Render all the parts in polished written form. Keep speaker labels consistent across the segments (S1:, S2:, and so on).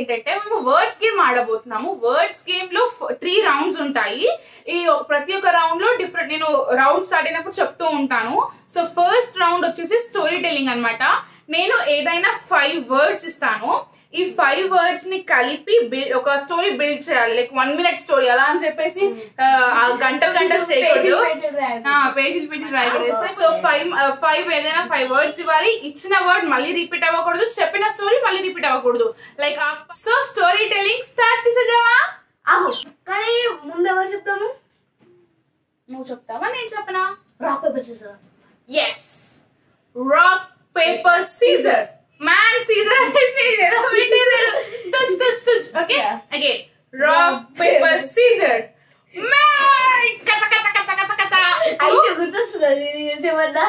S1: ఏంటంటే మేము words game ఆడబోతున్నాము. వర్డ్స్ గేమ్ లో 3 రౌండ్స్ ఉంటాయి. ఈ ప్రతి ఒక్క రౌండ్ లో డిఫరెంట్, నేను రౌండ్ స్టార్ట్ అయినప్పుడు చెప్తూ ఉంటాను. సో ఫస్ట్ రౌండ్ వచ్చేసి స్టోరీ టెల్లింగ్ అనమాట. నేను ఏదైనా 5 వర్డ్స్ ఇస్తాను. ఈ 5 వర్డ్స్ ని కలిపి ఒక స్టోరీ బిల్డ్ చేయాలి. లైక్ 1 minute స్టోరీ అలా అని చెప్పేసి గంటలు చేయకూడదు, పేజీలు రాయకూడదు. సో 5 ఏదైనా 5 వర్డ్స్ ఇవ్వాలి. ఇచ్చిన వర్డ్ మళ్ళీ రిపీట్ అవ్వకూడదు, చెప్పిన స్టోరీ మళ్ళీ రిపీట్ అవ్వకూడదు. Like so storytelling start చేసేద్దామా?
S2: కానీ ముందు ఎవరు చెప్తాము?
S1: నువ్వు చెప్తావా నేను చెప్పనా?
S2: Rock paper scissor.
S1: Yes, rock paper scissor. Man, Caesar is Caesar. Touch. Okay? Again. Rock, paper, Caesar. Man! Kata.
S2: అయితే గుర్తొస్తుంది ఏమన్నా?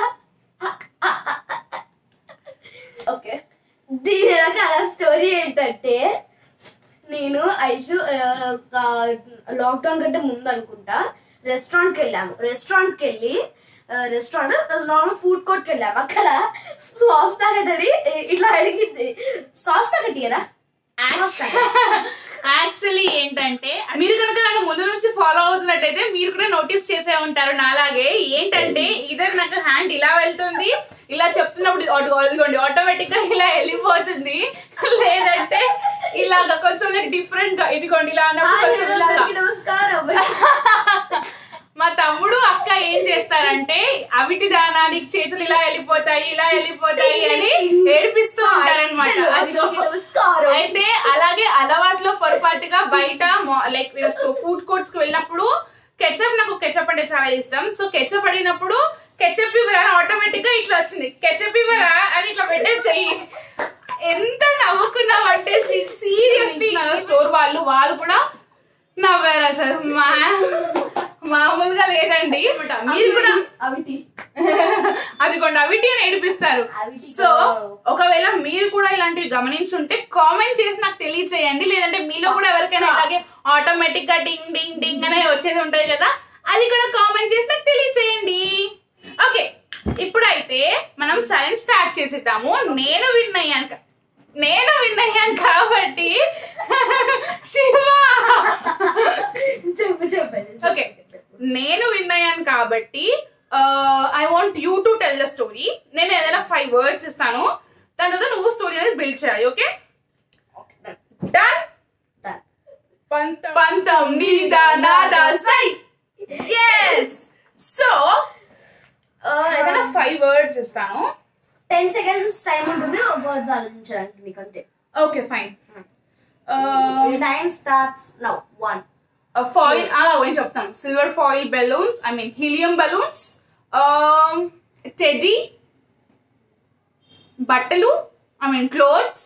S2: ఓకే, దీని రకాల స్టోరీ ఏంటంటే, నేను ఐషు లాక్డౌన్ కంటే ముందు అనుకుంటా రెస్టారెంట్కి వెళ్ళాము. రెస్టారెంట్కి వెళ్ళి నార్మల్ ఫుడ్ కోర్ట్కి వెళ్ళాము. అక్కడ సాస్ ప్యాకెట్ అని ఇట్లా అడిగింది, సాస్ ప్యాకెట్ ఇయరా?
S1: యాక్చువల్లీ ఏంటంటే, మీరు కనుక నాకు ముందు నుంచి ఫాలో అవుతున్నట్టయితే మీరు కూడా నోటీస్ చేసే ఉంటారు నాలాగే. ఏంటంటే ఇద్దరు నాకు హ్యాండ్ ఇలా వెళ్తుంది, ఇలా చెప్తున్నప్పుడు ఇదిగోండి ఆటోమేటిక్ గా ఇలా వెళ్ళిపోతుంది. లేదంటే ఇలాగా కొంచెం డిఫరెంట్ గా ఇదిగోండి ఇలా అన్నప్పుడు
S2: నమస్కారం.
S1: మా తమ్ముడు అక్క ఏం చేస్తారంటే, అవిటి దానానికి చేతులు ఇలా వెళ్ళిపోతాయి అని ఏడిపిస్తూ ఉంటారనమాట. అయితే అలాగే అలవాట్లో పొరపాటుగా బయట లైక్ ఫుడ్ కోర్ట్స్ కి వెళ్ళినప్పుడు నాకు కెచప్ అంటే చాలా ఇష్టం. సో కెచప్ అడిగినప్పుడు కెచప్ ఇవ్వరా ఆటోమేటిక్ గా ఇట్లా వచ్చింది, కెచప్ ఇవ్వరా అని ఇట్లా పెట్టే చెయ్యి. ఎంత నవ్వుకున్నామంటే సీరియస్లీ స్టోర్ వాళ్ళు కూడా నవ్వారు అసలు. మామూలుగా లేదండి. మీరు కూడా అదిగోండి అవిటి అని ఏడిపిస్తారు. సో ఒకవేళ మీరు కూడా ఇలాంటివి గమనించుంటే కామెంట్ చేసి నాకు తెలియచేయండి. లేదంటే మీలో కూడా ఎవరికైనా ఇలాగే ఆటోమేటిక్ గా డింగ్ డింగ్ డింగ్ అనే వచ్చేది ఉంటాయి కదా, అది కూడా కామెంట్ చేసి నాకు తెలియచేయండి. ఓకే, ఇప్పుడైతే మనం ఛాలెంజ్ స్టార్ట్ చేసేద్దాము. నేను విన్ అయ్యాను కాబట్టి శివ ఓకే, నేను విన్ అయ్యాను కాబట్టి I want you to tell the story. నేను ఏదైనా 5 వర్డ్స్ ఇస్తాను, దాని తర్వాత నువ్వు స్టోరీ అనేది బిల్డ్ చేయాలి. Okay, done. పంతం మీద నాదాసై. yes. సో ఏదైనా 5 వర్డ్స్ ఇస్తాను.
S2: 10 seconds టైం ఉంటుంది వర్డ్స్ ఆలోచించడానికి నీకు, అంతే.
S1: Okay fine.
S2: Time starts now. 1
S1: foil ఏం చెప్తాను, silver foil balloons, I mean helium balloons, teddy, బట్టలు, I mean clothes,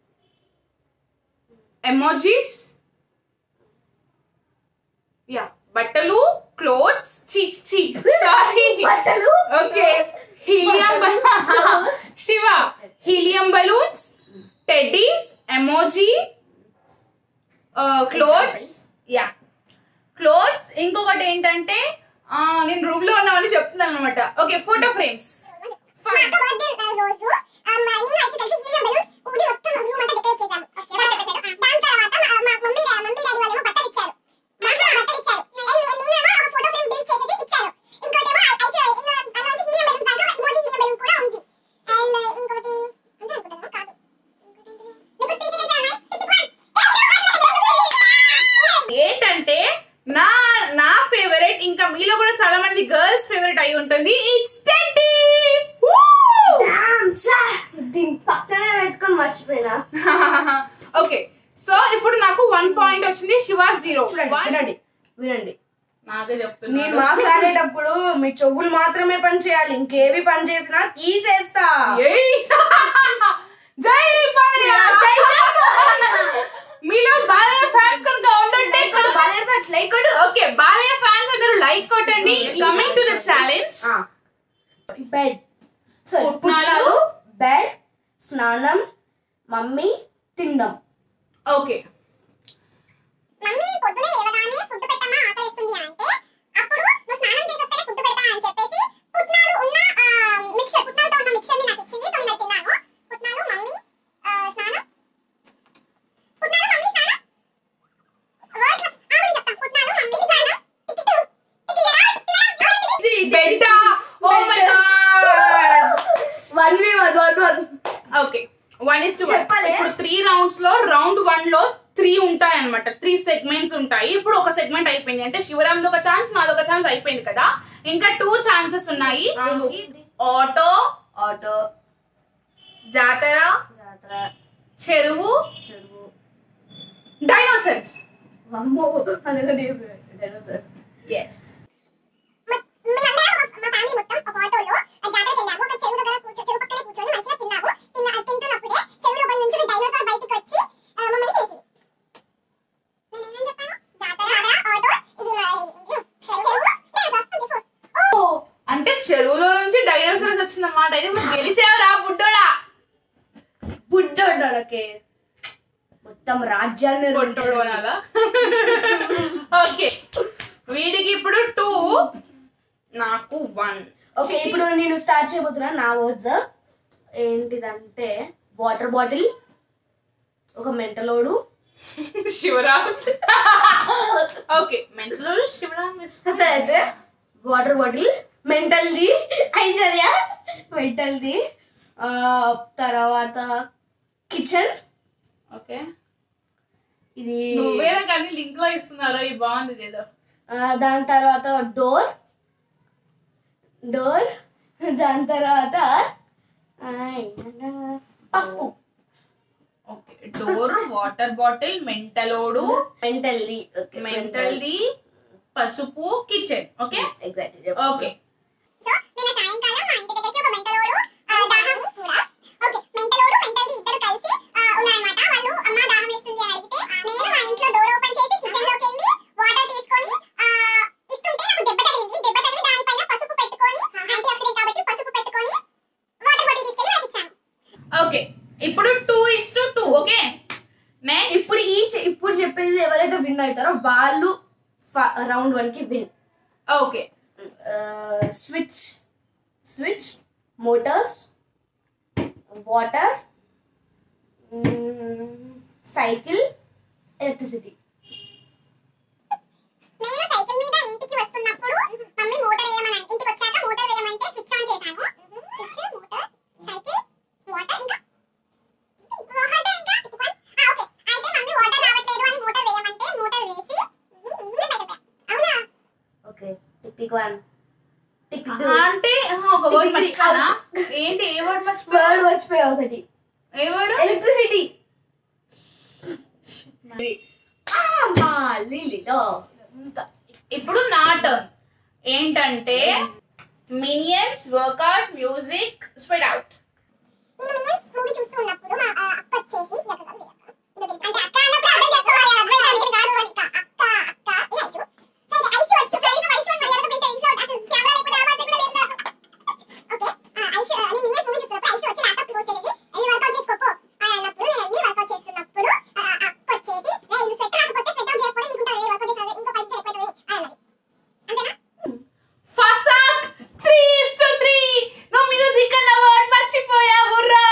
S1: emojis, yeah బట్టలు, క్లోత్స్, సారీ
S2: బట్టలు,
S1: okay, Shiva helium balloons, teddies, emoji, clothes, yeah clothes. ఇంకొకటి ఏంటంటే నేను రూమ్ లో ఉన్నామని చెప్తున్నాను అనమాట. Okay, photo frames. ఏంటంటే నా ఫేవరెట్, ఇంకా మీలో కూడా చాలా మంది గర్ల్స్ ఫేవరెట్ అయి ఉంటుంది, ఇట్స్ టెడ్డీ.
S2: దీని పక్కనే పెట్టుకొని మర్చిపోయినా.
S1: ఓకే, సో ఇప్పుడు నాకు 1 point వచ్చింది, శివ 0.
S2: వినండి,
S1: నాకే చెప్తున్నా,
S2: నేను మాట్లాడేటప్పుడు మీ చెవులు మాత్రమే పని చేయాలి, ఇంకేవి పని చేసినా తీసేస్తా.
S1: జై మీలో బాలయ్య ఫ్యాన్స్ కనుక ఉండండి,
S2: బాలయ్య ఫ్యాన్స్ లైక్ కొట్టు.
S1: ఓకే, బాలయ్య ఫ్యాన్స్ అందరూ లైక్ కొట్టండి. Coming to the challenge.
S2: Bed, పుట్నాలు, బెడ్, స్నానం, మమ్మీ, తిండం.
S1: ఓకే,
S3: మమ్మీ పొద్దునే లేవగానే ఫుడ్ పెట్టమ్మా ఆకలిస్తుంది అంటే అప్పుడు నువ్వు స్నానం చేసి వస్తేనే ఫుడ్ పెడతా అని చెప్పేసి పుట్నాలు ఉన్న మిక్సర్, పుట్నాలతో ఉన్న మిక్సర్ ని నాకు ఇచ్చింది. సో నేను తిన్నాను. పుట్నాలు, మమ్మీ, స్నానం, పుట్నాలు,
S1: 1:1.
S2: చెప్పాలి.
S1: ఇప్పుడు 3 rounds లో రౌండ్ 1 లో 3 ఉంటాయి అనమాట. 3 segments ఉంటాయి. ఇప్పుడు ఒక సెగ్మెంట్ అయిపోయింది అంటే శివరామ్ది ఒక ఛాన్స్, నాదొక ఛాన్స్ అయిపోయింది కదా. ఇంకా 2 chances ఉన్నాయి. ఆటో,
S2: ఆటో,
S1: జాతర,
S2: జాతర,
S1: చెరువు,
S2: చెరువు,
S1: డైనోసార్స్.
S2: అమ్మో అదొకటి డైనోసార్స్.
S1: ఎస్.
S3: మేమందరం మా ఫ్యామిలీ మొత్తం ఒక ఆటోలో జాతరకి వెళ్ళాము. ఒక చెరువు దగ్గర చెరువు పక్కనే కూర్చొని మంచిగా తిన్నాము. తింటున్నప్పుడే చెరువు లోపల నుంచి డైనోసార్ బయటికి వచ్చి మమ్మల్ని తీసింది. నేనేం చెప్పాను? జాతర, ఆటో, ఇది చెరువు, డైనోసార్.
S1: అంటే చెరువులో నుంచి డైనోసార్స్ వచ్చిందన్నమాట. అయితే నువ్వు గెలిచావురా బుడ్డోడా.
S2: బుడ్డోడోకే మొత్తం రాజ్యాన్ని
S1: బుడ్డోడు అనాలా? ఓకే, వీడికి ఇప్పుడు 2, నాకు 1.
S2: ఓకే, ఇప్పుడు నేను స్టార్ట్ చేయబోతున్నా. నా వర్డ్స్ ఏంటిదంటే వాటర్ బాటిల్, ఒక మెంటలోడు,
S1: శివరామ్. ఓకే, మెంటలోడు శివరామ్.
S2: సరే అయితే వాటర్ బాటిల్, మెంటల్ది ఐశ్వర్య, మెంటల్ది, తర్వాత కిచెన్.
S1: ఓకే,
S2: ఇది
S1: నువ్వేనా కానీ లింక్ లో ఇస్తున్నారో ఇది బాగుంది ఏదో.
S2: దాని తర్వాత డోర్, దాని తర్వాత పసుపు.
S1: ఓకే, డోర్, వాటర్ బాటిల్, మెంటలోడు,
S2: మెంటల్ది,
S1: పసుపు, kitchen. Okay,
S2: exactly.
S1: Okay.
S3: So నిన్న సాయంకాలం మా ఇంటి దగ్గరికి ఒక మెంటలోడు దాహం కూడా ఓకే మెంటలోడు మెంటల్ది ఇద్దరు కలిసి ఉన్నారన్నమాట. వాళ్ళు అమ్మ దాహం వేస్తుంది అని అడిగితే నేను మా ఇంట్లో డోర్ ఓపెన్ చేసి కిచెన్ లోకి వెళ్ళి వాటర్ తీసుకొని ఇస్తుంటే నాకు దెబ్బ తగిలింది. దెబ్బ తగిలి దానిపైన పసుపు పెట్టుకొని యాంటీ ఆక్సిడెంట్ కాబట్టి పసుపు పెట్టుకొని వాటర్ బాటిల్ తీసుకెళ్ళి నాకు ఇచ్చాను.
S1: ఓకే, ఇప్పుడు 2:2. ఓకే, నెక్స్ట్
S2: ఇప్పుడు చెప్పేది ఎవరైతే విన్ అవుతారో వాళ్ళు రౌండ్ 1 కి win.
S1: Okay,
S2: switch, motors, water, cycle, electricity.
S3: నేను సైకిల్ మీద ఇంటికి వస్తున్నప్పుడు మమ్మీ మోటార్ వేయమని ఇంటికి వచ్చాక మోటార్ వేయమంటే స్విచ్ ఆన్ చేశాను. స్విచ్, మోటార్, సైకిల్, వాటర్ ఇంకా ఓకే. అయితే మమ్మీ వాటర్ రావట్లేదు అని మోటార్ వేయమంటే మోటార్ వేసి అవునా?
S2: Okay, tick 1, tick 2.
S1: అంటే ఒక వర్డ్ మర్చిపోయానా? ఏంటి ఏ వర్డ్ మర్చిపోయా?
S2: వర్డ్ మర్చిపోయా ఒకటి.
S1: ఏ వర్డ్?
S2: ఎలక్ట్రిసిటీ.
S1: ఇప్పుడు నా టర్న్. ఏంటంటే minions, workout, music, spread out.
S3: నేను మినియన్స్ మూవీ చూస్తూ ఉన్నప్పుడు మా అక్క వచ్చేసి అంటే అక్క అన్నప్పుడు అర్థం చేసుకోవాలి అర్థం నేను కాదు అని అక్క ఐషు. సో ఐషు వచ్చి కనీసం ఐషు అని మర్యాదగా పిలిచారు ఇంట్లో. అసలు కెమెరా లేకపోతే ఆ బాధ్యత కూడా లేదు నాకు. ఓకే, ఐషు నేను మినియన్స్ మూవీ చూస్తున్నప్పుడు ఐషు వచ్చి ల్యాప్టాప్ క్లోజ్ చేసి వెళ్ళి వర్కౌట్ చేసుకోపో అని అన్నప్పుడు నేను వెళ్ళి వర్కౌట్ చేస్తున్నప్పుడు అక్క వచ్చేసి నేను స్వెట్ రాకపోతే స్వెట్ అవుట్ చేయకపోతే నీకు ఉంటుంది వర్కౌట్ చేసిన ఇంకో 10 నిమిషాలు అయిపోతుంది అన్నది. అంతేనా?
S1: ఫసాక్ 3:3. నువ్వు మ్యూజిక్ అన్న వర్డ్ మర్చిపోయావు రా.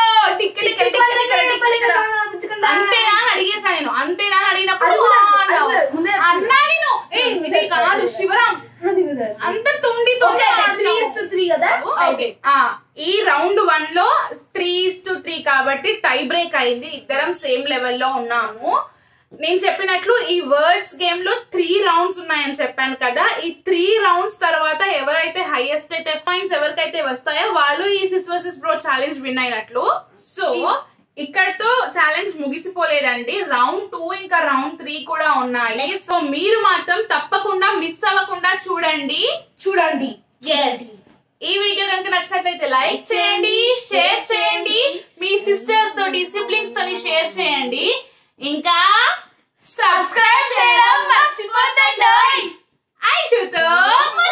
S1: అంతేనా అని అడిగేసా నేను. అంతేనా అని అడిగినప్పుడు అన్నా నేను ఇది కాదు శివరామ్ అంత తుండి
S2: 3:3 కదా.
S1: ఓకే, ఈ రౌండ్ 1 లో 3:3 కాబట్టి టై బ్రేక్ అయింది. ఇద్దరం సేమ్ లెవెల్లో ఉన్నాము. నేను చెప్పినట్లు ఈ వర్డ్స్ గేమ్ లో 3 rounds ఉన్నాయని చెప్పాను కదా. ఈ 3 rounds తర్వాత ఎవరైతే హైయెస్ట్ అయితే పాయింట్స్ ఎవరికైతే వస్తాయో వాళ్ళు ఈ sis versus bro challenge win అయినట్లు. సో ఇక్కడతో ఛాలెంజ్ ముగిసిపోలేదండి. రౌండ్ 2 ఇంకా రౌండ్ 3 కూడా ఉన్నాయి. సో మీరు మాత్రం తప్పకుండా మిస్ అవ్వకుండా చూడండి. ఎస్, ఈ వీడియో కనుక నచ్చినట్లయితే లైక్ చేయండి, షేర్ చేయండి, మీ సిస్టర్స్ తోటి సిబ్లింగ్స్ తోటి షేర్ చేయండి, ఇంకా సబ్స్క్రైబ్ చేయడం మర్చిపోతండి. ఐషుతో